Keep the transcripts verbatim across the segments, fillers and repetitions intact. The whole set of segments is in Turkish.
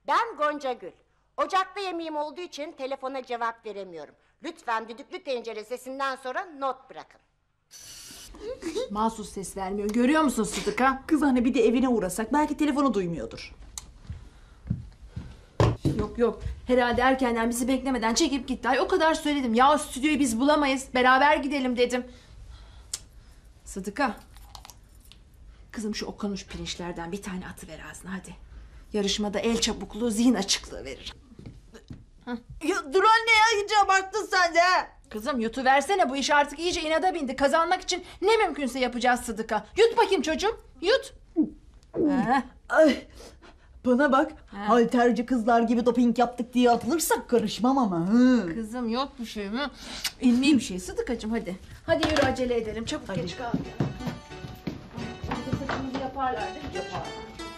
Ben Gonca Gül. Ocakta yemeğim olduğu için telefona cevap veremiyorum. Lütfen düdüklü tencere sesinden sonra not bırakın. Mahsus ses vermiyor. Görüyor musun Sıdıka? Kız anne bir de evine uğrasak belki telefonu duymuyordur. Yok yok. Herhalde erkenden bizi beklemeden çekip gitti. Ay o kadar söyledim. Ya stüdyoyu biz bulamayız. Beraber gidelim dedim. Cık. Sıdıka. Kızım şu okanuş pirinçlerden bir tane atıver ağzına hadi. Yarışmada el çabukluğu, zihin açıklığı verir. Ya dur anne ya iyice abarttın sen de. Kızım yutuversene, bu iş artık iyice inada bindi. Kazanmak için ne mümkünse yapacağız Sıdıka. Yut bakayım çocuğum, yut. Ay, bana bak, ha. Halterci kızlar gibi doping yaptık diye atılırsak karışmam ama. Hı. Kızım yok bir şey mi? İlmi bir şey Sıdıkacığım hadi. Hadi yürü acele edelim, çabuk Hadi. geç kalmayalım. Hadi saçımızı yaparlar değil mi? Yaparlar.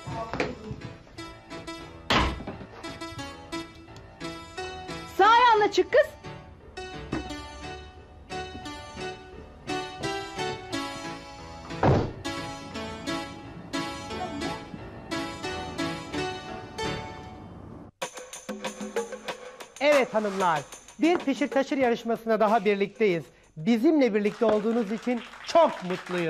Sağ ayağınla çık kız. Evet hanımlar, bir pişir taşır yarışmasına daha birlikteyiz. Bizimle birlikte olduğunuz için çok mutluyuz.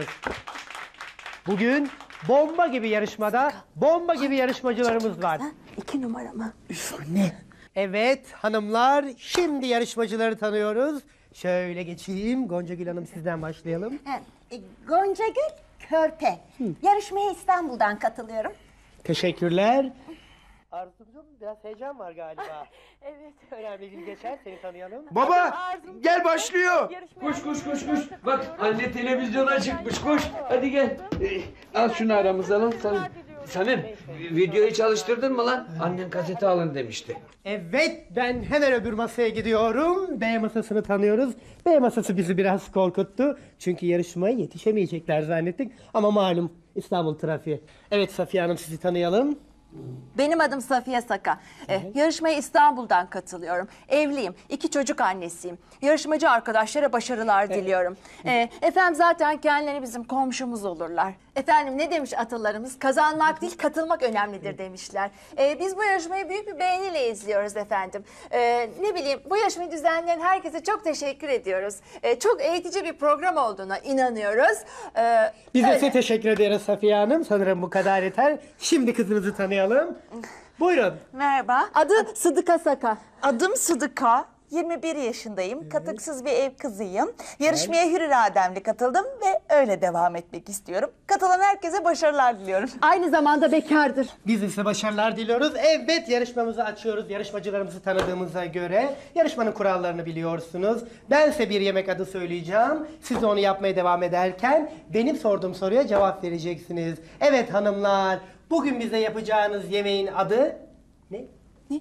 Bugün bomba gibi yarışmada bomba gibi yarışmacılarımız var. İki numara mı? Üf anne. Evet hanımlar, şimdi yarışmacıları tanıyoruz. Şöyle geçeyim, Gonca Gül Hanım sizden başlayalım. E, Gonca Gül Körpe. Yarışmaya İstanbul'dan katılıyorum. Teşekkürler. Arzucuğum biraz heyecan var galiba. Evet. Önemli değil, geçer, seni tanıyalım. Baba gel başlıyor. Koş koş koş koş. Bak anne televizyona çıkmış koş. Hadi gel. Ee, al şunu aramıza lan. Samim. Samim videoyu çalıştırdın mı lan? Annen kaseti alın demişti. Evet, ben hemen öbür masaya gidiyorum. B masasını tanıyoruz. B masası bizi biraz korkuttu. Çünkü yarışmaya yetişemeyecekler zannettik. Ama malum İstanbul trafiği. Evet Safiye Hanım, sizi tanıyalım. Benim adım Safiye Saka. Ee, yarışmaya İstanbul'dan katılıyorum. Evliyim, iki çocuk annesiyim. Yarışmacı arkadaşlara başarılar diliyorum. Ee, efendim zaten kendileri bizim komşumuz olurlar. Efendim ne demiş atalarımız? Kazanmak değil, katılmak önemlidir demişler. Ee, biz bu yarışmayı büyük bir beğeniyle izliyoruz efendim. Ee, ne bileyim, bu yarışmayı düzenleyen herkese çok teşekkür ediyoruz. Ee, çok eğitici bir program olduğuna inanıyoruz. Ee, Biz de öyle. size teşekkür ederiz Safiye Hanım. Sanırım bu kadar yeter. Şimdi kızınızı tanıyalım. Buyurun. Merhaba. Adı Sıdıka Saka. Adım Sıdıka. yirmi bir yaşındayım. Katıksız bir ev kızıyım. Yarışmaya hür irademle katıldım ve öyle devam etmek istiyorum. Katılan herkese başarılar diliyorum. Aynı zamanda bekardır. Biz de size başarılar diliyoruz. Evet, yarışmamızı açıyoruz. Yarışmacılarımızı tanıdığımıza göre yarışmanın kurallarını biliyorsunuz. Ben size bir yemek adı söyleyeceğim. Siz de onu yapmaya devam ederken benim sorduğum soruya cevap vereceksiniz. Evet hanımlar, bugün bize yapacağınız yemeğin adı ne? Ne?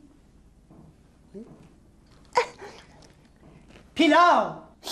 Pilav.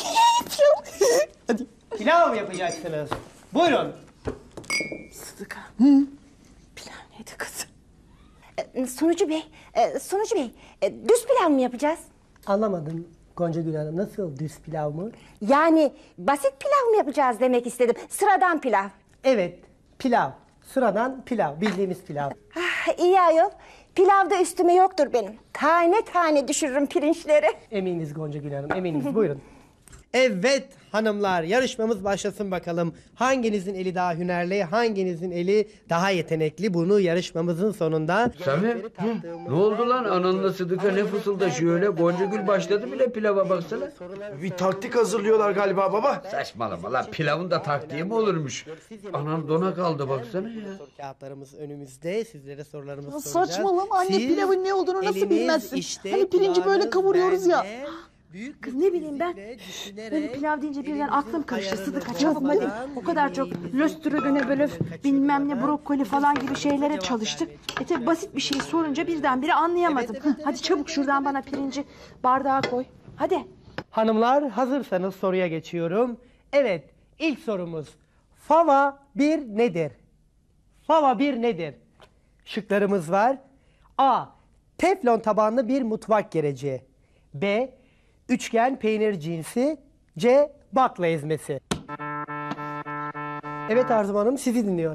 Hadi. Pilav yapacaksınız. Buyurun. Sıdıka. Pilav neydi kızım? E, Sunucu Bey, e, Sunucu Bey, e, düz pilav mı yapacağız? Anlamadım Gonca Gül Hanım. Nasıl düz pilav mı? Yani basit pilav mı yapacağız demek istedim. Sıradan pilav. Evet, pilav. Sıradan pilav. Bildiğimiz pilav. Ah, iyi ayol. Pilavda üstüme yoktur benim. Tane tane düşürürüm pirinçleri. Eminiz Gonca Gül Hanım, eminiz. Buyurun. Evet hanımlar, yarışmamız başlasın bakalım. Hanginizin eli daha hünerli, hanginizin eli daha yetenekli? Bunu yarışmamızın sonunda... Samim hı, ne oldu lan? Ananla Sıdıka ne fısıldaşıyor öyle? Gonca Gül başladı bile pilava baksana. Bir taktik hazırlıyorlar galiba baba. Saçmalama lan, pilavın da taktiği mi olurmuş? Anam dona kaldı baksana ya. Soru kağıtlarımız önümüzde, sizlere sorularımızı soracağız. Saçmalama anne, Siz pilavın ne olduğunu nasıl eliniz bilmezsin? işte, Hani pirinci böyle kulağınız kavuruyoruz ya. bende. Büyük Kız ne bileyim ben, benim pilav deyince birden aklım karıştı Sıdıka, çabuk hadi. O kadar çok löstrogöne bölöf, bilmem ne brokoli falan gibi şeylere çalıştık. E tabi basit bir şey sorunca birdenbire anlayamadım. Hı, hadi çabuk şuradan bana pirinci bardağa koy, hadi. Hanımlar, hazırsanız soruya geçiyorum. Evet, ilk sorumuz. Fava bir nedir? Fava bir nedir? Şıklarımız var. A. Teflon tabanlı bir mutfak gereci. B. Üçgen peynir cinsi. C. Bakla ezmesi. Evet Arzu Hanım, sizi dinliyorum.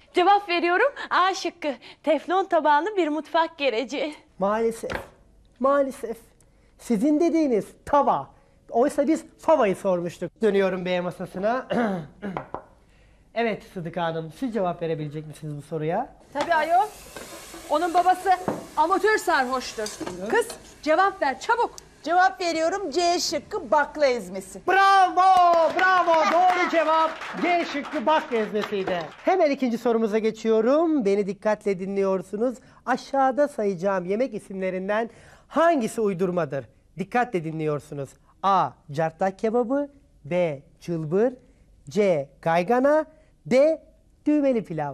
Cevap veriyorum. A şıkkı. Teflon tabağlı bir mutfak gereci. Maalesef. Maalesef. Sizin dediğiniz tava. Oysa biz favayı sormuştuk. Dönüyorum bey masasına. Evet Sıdıka Hanım, siz cevap verebilecek misiniz bu soruya? Tabii ayol. Onun babası amatör sarhoştur. Kız cevap ver çabuk. Cevap veriyorum C şıkkı bakla ezmesi. Bravo, bravo. Doğru cevap G şıkkı bak ezmesiydi. Hemen ikinci sorumuza geçiyorum. Beni dikkatle dinliyorsunuz. Aşağıda sayacağım yemek isimlerinden hangisi uydurmadır? Dikkatle dinliyorsunuz. A. Cartlak kebabı, B. Çılbır, C. Kaygana, D. Düğmeli pilav.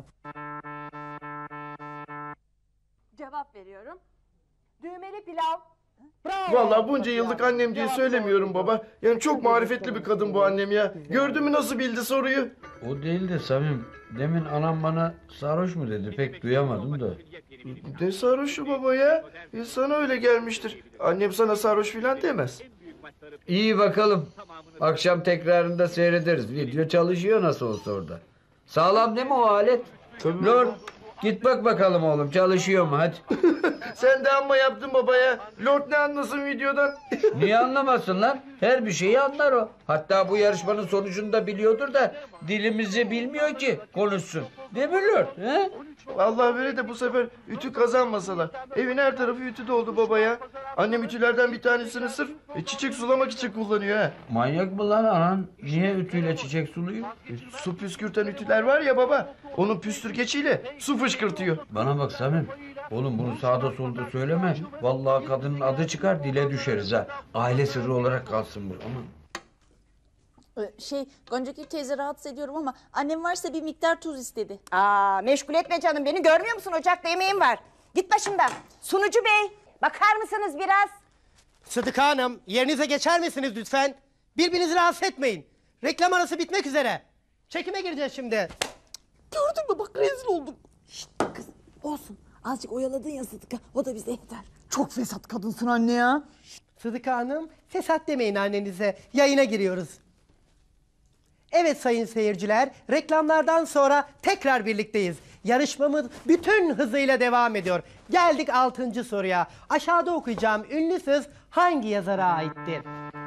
Cevap veriyorum. Düğmeli pilav. Bravo. Vallahi bunca yıllık annem diye söylemiyorum baba. Yani çok marifetli bir kadın bu annem ya. Gördün mü nasıl bildi soruyu? O değil de Samim. Demin anam bana sarhoş mu dedi? Pek duyamadım da. Ne sarhoşu baba ya? E, sana öyle gelmiştir. Annem sana sarhoş filan demez. İyi bakalım. Akşam tekrarında seyrederiz. Video çalışıyor nasıl olsa orada. Sağlam değil mi o alet? Tabii. Lord git bak bakalım oğlum çalışıyor mu hadi. Sen de amma yaptın baba ya. Lord ne anlasın videodan? Niye anlamasın lan? Her bir şeyi anlar o. Hatta bu yarışmanın sonucunu da biliyordur da dilimizi bilmiyor ki konuşsun. Değil mi Lord? He? Vallahi böyle de bu sefer ütü kazanmasalar. Evin her tarafı ütü doldu baba ya. Annem ütülerden bir tanesini sırf e, çiçek sulamak için kullanıyor ha. Manyak mı lan anan? Niye ütüyle çiçek suluyor? E, su püskürten ütüler var ya baba. Onun püstürgeciyle su fışkırtıyor. Bana bak Samim. Oğlum bunu sağda solda söyleme. Vallahi kadının adı çıkar dile düşeriz ha. Aile sırrı olarak kalsın bu. Aman. Şey Goncagül teyze rahatsız ediyorum ama annem varsa bir miktar tuz istedi. Aa, meşgul etme canım beni, görmüyor musun ocakta yemeğim var. Git başımdan. Sunucu bey, bakar mısınız biraz? Sıdıka Hanım, yerinize geçer misiniz lütfen? Birbirinizi rahatsız etmeyin. Reklam arası bitmek üzere. Çekime gireceğiz şimdi. Gördün mü bak rezil oldum. Şşt kız olsun azıcık oyaladın ya Sıdıka o da bize yeter. Çok fesat kadınsın anne ya. Sıdıka Hanım, fesat demeyin annenize. Yayına giriyoruz. Evet sayın seyirciler, reklamlardan sonra tekrar birlikteyiz. Yarışmamız bütün hızıyla devam ediyor. Geldik altıncı soruya. Aşağıda okuyacağım ünlü söz hangi yazara aittir?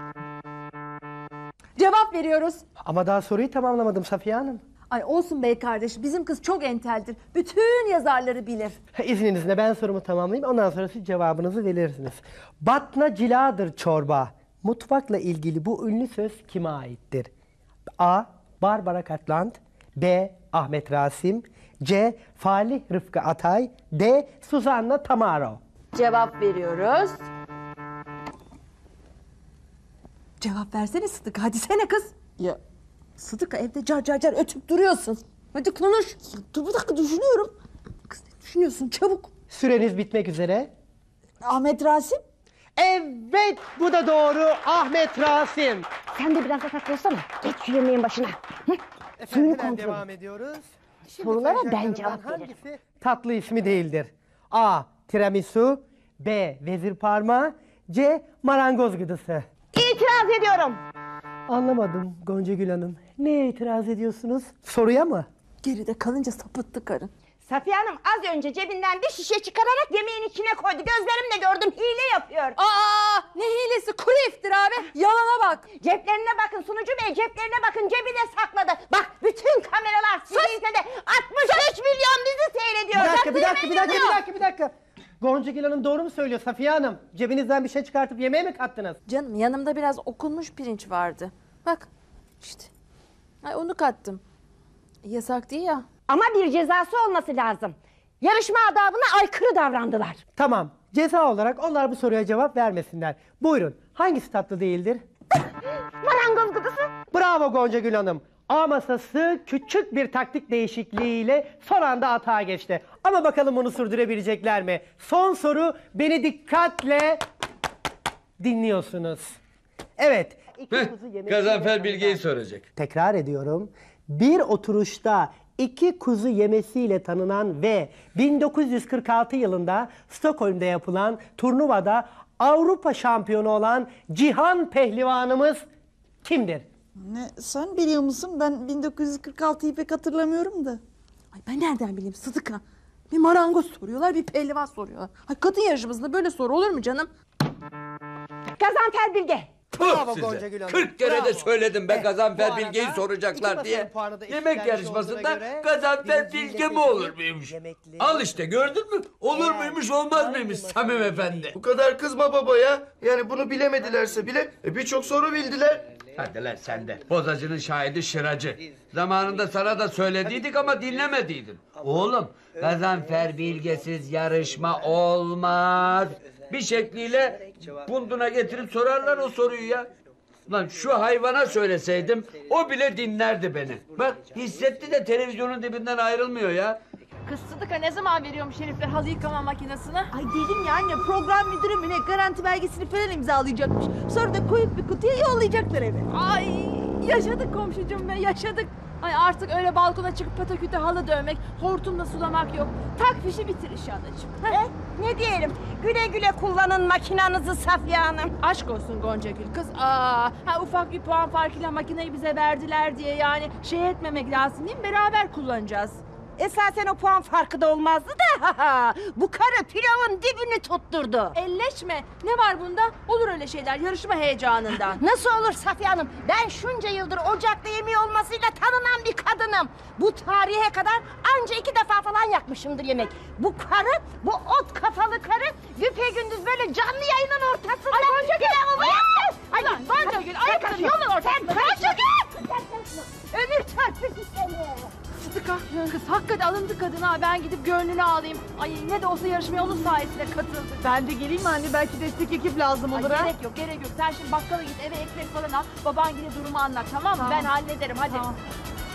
Cevap veriyoruz. Ama daha soruyu tamamlamadım Safiye Hanım. Ay olsun bey kardeş bizim kız çok enteldir. Bütün yazarları bilir. İzninizle ben sorumu tamamlayayım, ondan sonra siz cevabınızı verirsiniz. Batna ciladır çorba. Mutfakla ilgili bu ünlü söz kime aittir? A. Barbara Cartland, B. Ahmet Rasim, C. Falih Rıfkı Atay, D. Suzanna Tamaro. Cevap veriyoruz. Cevap versene Sıdıka hadi sene kız. Ya Sıdıka evde car car car ötüp duruyorsun. Hadi konuş. dur bir dakika düşünüyorum. Kız ne düşünüyorsun çabuk. Süreniz bitmek üzere. Ahmet Rasim. Evet, bu da doğru. Ahmet Rasim. Sen de biraz yatak olsana. Geç şu yemeğin başına. Hı? Efendim kontrol. devam ediyoruz. Şimdi Sorulara ben sayacaklarımdan cevap veririm. hangisi tatlı ismi değildir? A. Tiramisu, B. Vezir parmağı, C. Marangoz gıdısı. İtiraz ediyorum. Anlamadım Goncagül Hanım. Neye itiraz ediyorsunuz? Soruya mı? Geride kalınca sapıttı karın. Safiye Hanım az önce cebinden bir şişe çıkararak yemeğin içine koydu. Gözlerimle gördüm, hile yapıyor. Aa ne hilesi kuru iftira be. Yalana bak. Ceplerine bakın sunucu bey, ceplerine bakın, cebine sakladı. Bak bütün kameralar sizi izledi. altmış üç milyon bizi seyrediyor. Bir dakika, bir dakika, bir dakika, bir Takdir dakika, bir dakika. Goncagül Hanım doğru mu söylüyor Safiye Hanım? Cebinizden bir şey çıkartıp yemeğe mi kattınız? Canım yanımda biraz okunmuş pirinç vardı. Bak işte. Ay onu kattım. Yasak değil ya. Ama bir cezası olması lazım. Yarışma adabına aykırı davrandılar. Tamam. Ceza olarak onlar bu soruya cevap vermesinler. Buyurun. Hangisi tatlı değildir? Marangoz gıdısı. Bravo Goncagül Hanım. A masası küçük bir taktik değişikliğiyle son anda atağa geçti. Ama bakalım bunu sürdürebilecekler mi? Son soru, beni dikkatle dinliyorsunuz. Evet. iki Heh, kuzu yemek- Gazanfer Bilge'yi soracak. Tekrar ediyorum. Bir oturuşta iki kuzu yemesiyle tanınan ve bin dokuz yüz kırk altı yılında Stockholm'da yapılan turnuvada Avrupa şampiyonu olan Cihan Pehlivanımız kimdir? Ne, sen biliyor musun? Ben bin dokuz yüz kırk altıyı pek hatırlamıyorum da. Ay ben nereden bileyim Sıdıka? Bir marangoz soruyorlar, bir pehlivan soruyorlar. Ay kadın yarışmasında böyle soru olur mu canım? Gazanfer Bilge. Bravo Size. Gonca Gül Hanım. kırk kere de bravo. söyledim ben Evet, Gazanfer bu Bilge'yi arada soracaklar iki diye. masanın puanı da eşit Yemek gelmiş yarışmasında olduğuna göre Gazanfer birinciyle Bilge mi seçilen olur muymuş? yemekli- Al işte gördün mü? Olur Eğer muymuş olmaz hangi mıymış masanın Samim yemeği- Efendi? Bu kadar kızma baba ya. Yani bunu bilemedilerse bile e, birçok soru bildiler. Hadi lan sen de. Bozacının şahidi şıracı. Zamanında sana da söylediydik ama dinlemediydin. Oğlum Gazanfer Bilgesiz yarışma olmaz. Bir şekliyle bunduna getirip sorarlar o soruyu ya. Lan şu hayvana söyleseydim o bile dinlerdi beni. Bak hissetti de televizyonun dibinden ayrılmıyor ya. Kız Sıdıka ne zaman veriyormuş herifler halı yıkama makinesini? Ay dedim ya anne, program müdürü mü ne garanti belgesini falan imzalayacakmış. Sonra da koyup bir kutuya yollayacaklar eve. Ay yaşadık komşucuğum be yaşadık. Ay artık öyle balkona çıkıp pataküte halı dövmek, hortumla sulamak yok. Tak fişi bitir iş anacığım. Eh, ne diyelim? Güle güle kullanın makinanızı Safiye Hanım. Aşk olsun Gonca Gül kız. Aa, ha, ufak bir puan farkıyla makineyi bize verdiler diye yani şey etmemek lazım değil mi? Beraber kullanacağız. Esasen o puan farkı da olmazdı da. Bu karı pilavın dibini tutturdu. Elleşme. Ne var bunda? Olur öyle şeyler yarışma heyecanından. Nasıl olur Safiye Hanım? Ben şunca yıldır ocakta yemeği olmasıyla tanınan bir kadınım. Bu tarihe kadar anca iki defa falan yakmışımdır yemek. Bu karı, bu ot kafalı karı güpegündüz böyle canlı yayının ortasında... Ay Gonca Gül! Ay Gonca Gül! Ay kadın yolun ortasında! Gonca Gül! Ömür çarpıcı seni! Sıdıka kız hakikaten alındı kadına. Ben gidip gönlünü alayım. Ay ne de olsa yarışmaya onun sayesinde katıldı. Ben de geleyim mi anne? Belki destek ekip lazım Ay, olur ha. gerek yok gerek yok. Sen şimdi bakkala git eve ekmek falan al. Baban yine durumu anlat tamam mı? Ben hallederim hadi.